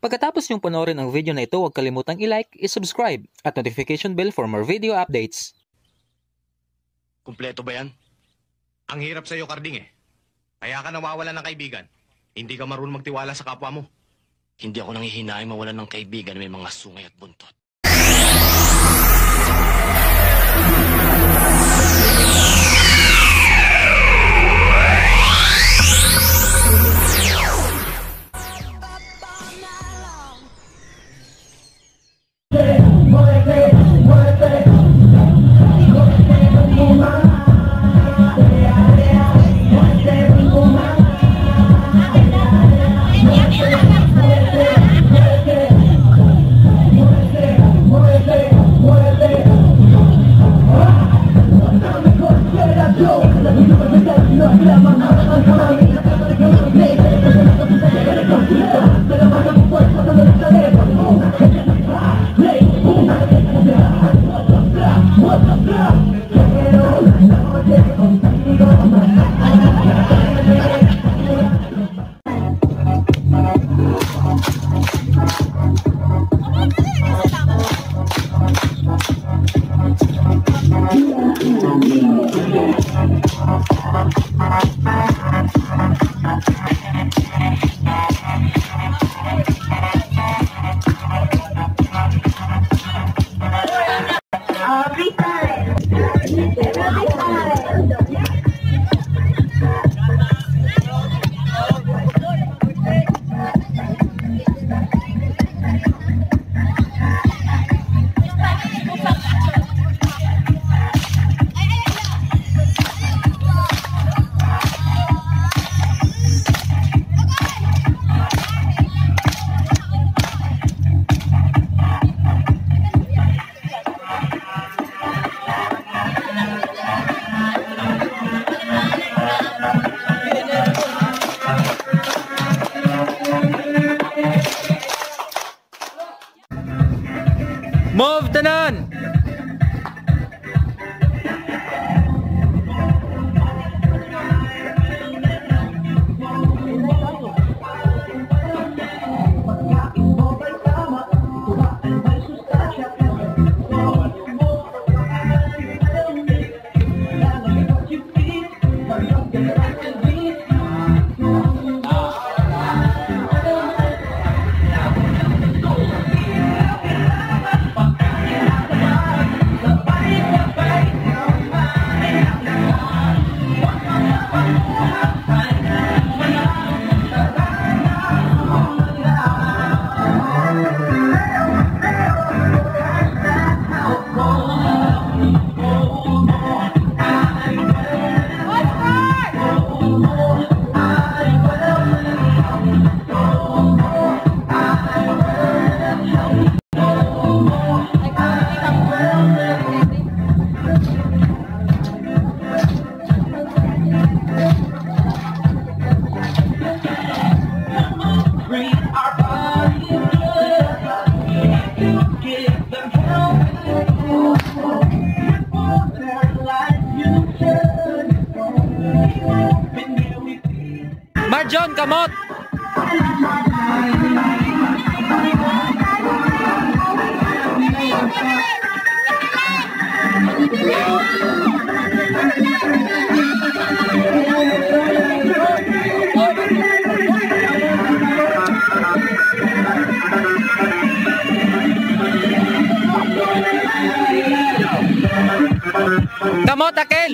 Pagkatapos nyong panoorin ang video na ito, huwag kalimutang i-like, i-subscribe at notification bell for more video updates. Kumpleto ba yan? Ang hirap sa'yo, Karding eh. Kaya ka nawawalan ng kaibigan. Hindi ka marunong magtiwala sa kapwa mo. Hindi ako nanghihinayang mawalan ng kaibigan na may mga sungay at buntot. Move tanan! Marjon, kamot! Kamot, Akel!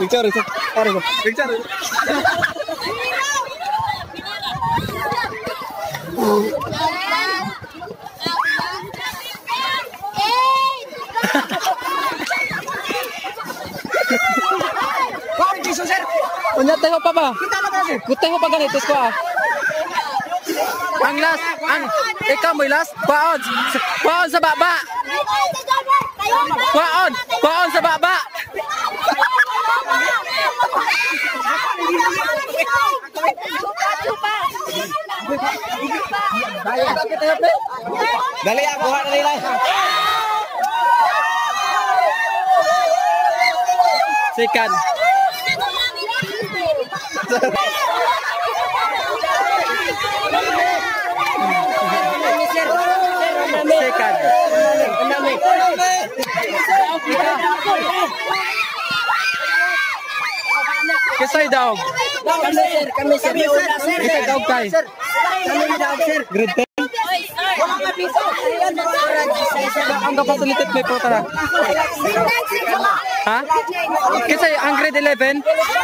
Picture. Unyatay mo pa ba? Gutay mo pa ganito ko ah. Ang last, ikaw mo last, baon sa baba. Baon sa baba. Dali ako ha nila. Second. Second. Kisay daog. Kami sir. Kisay daog kay. Grade 10. Ang kapasalitit may po tara. Ha? Kisay ang grade 11.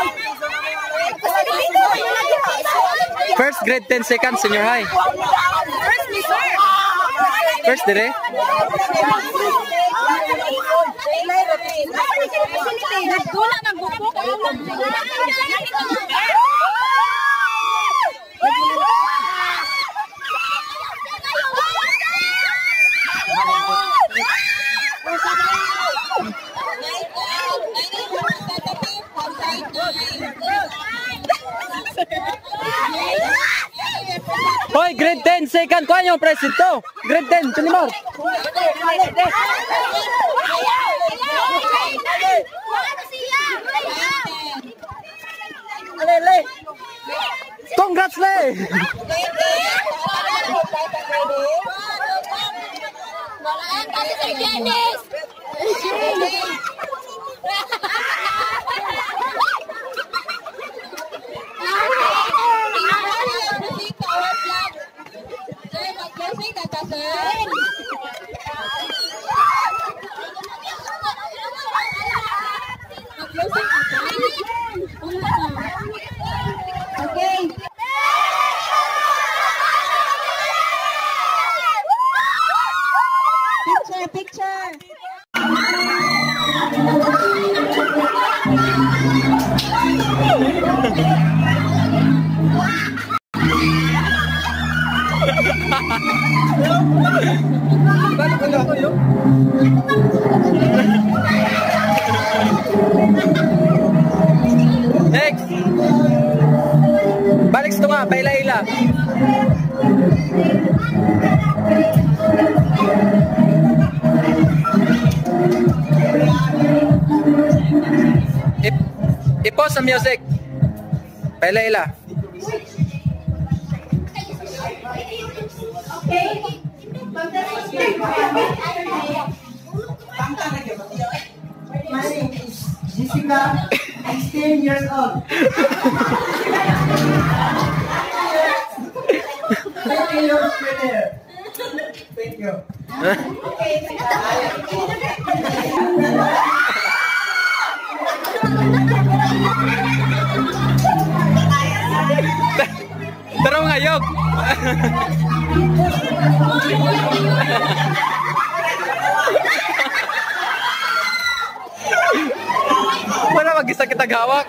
First grade 10, second senior high. First dire. Hoy, grade 10, second. Kuha niyo ang present to. Grade 10, Chulimar. Congrats, Le! Okay. Picture. Next. Balik ito nga, paila-ila. I-pause ang music. Paila-ila. My name is Jessica. I'm 10 years old. Thank you, Peter. Thank you. Tarong ngayog. Wala mag-isa kita gawak.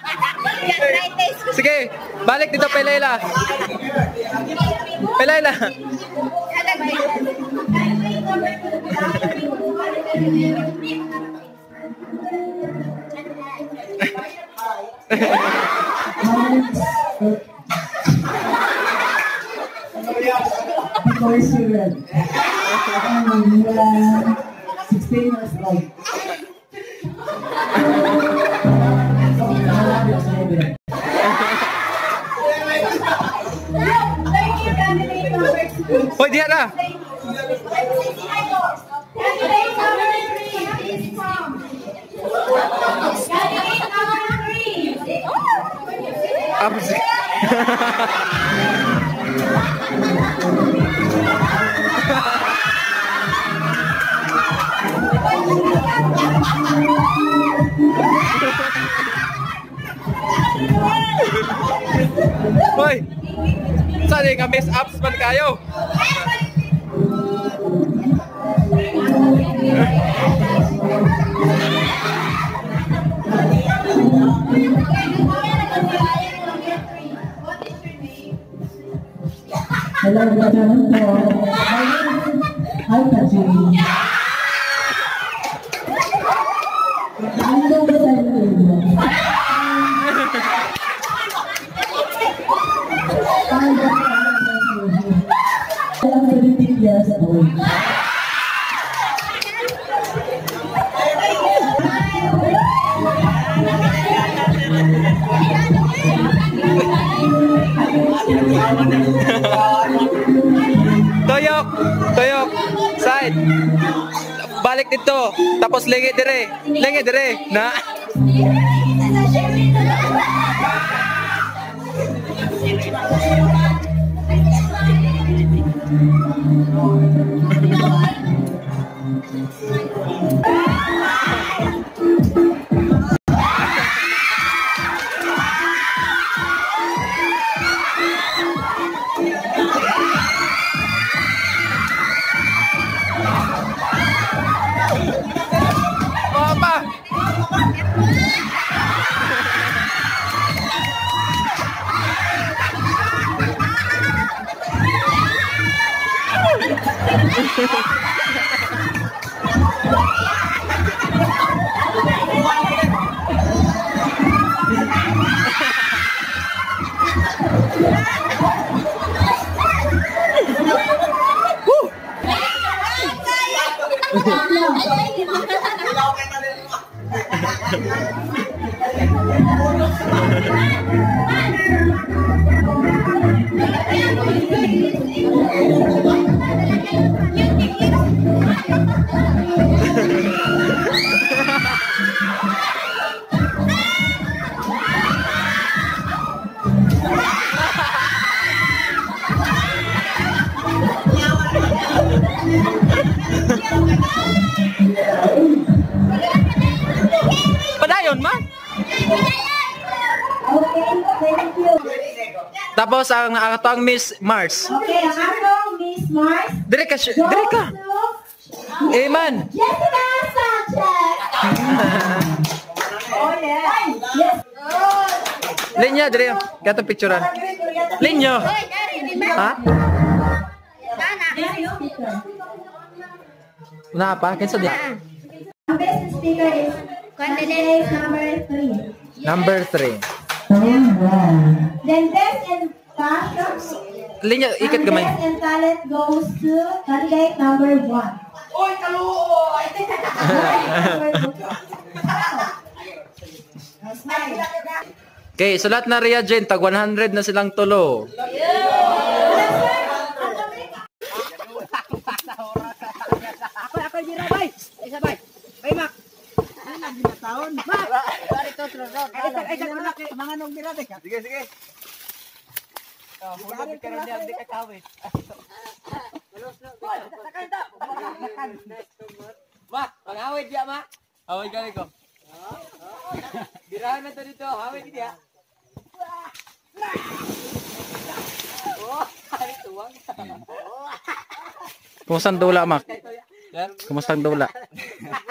Sige, balik dito kay Layla. Kay Layla. Because children. 16 years old. Hoy, diha na. Hoy! Saan yung miss ups man kayo? Hello, good afternoon po. Hi, Patrick. Hello, good afternoon. I'm 17 years old. Toyok! Toyok! Side! Balik dito! Tapos lingi dire! Lingi dire! Na! Apa? Padayon man. Okay, thank you. Tapos ang nakakatawang Miss Mars. Okay, ang akong Miss Mars. Dire ka, goes dire ka. to Eh man. Jessica Sanchez. Oh, yeah. Yes. Linya dire. Kato picturean. Linyo. Ha? Una pa kinsa di? Ang best speaker is candidate number 3. Number 3. Then best in fashion. Linya ikat Ang gamay. best in talent goes to candidate number 1. Oy, kaluoy! Okay, sulat na Ria Jane, tag 100 na silang tulo. Ako jira bay. Isa bay. Bay mak. Ano na taon? Mak. Ito trot. Ay sa kuna kay mga nong dira de. Sige sige. Oh, huwag ka ron diyan di ka kawit. Mak, pangawit dia mak. Away ka ko. Dirahan na to dito, away dia. Oh, hari tuwang. Kumusta ang dula, Mak? Kumusta ang dula?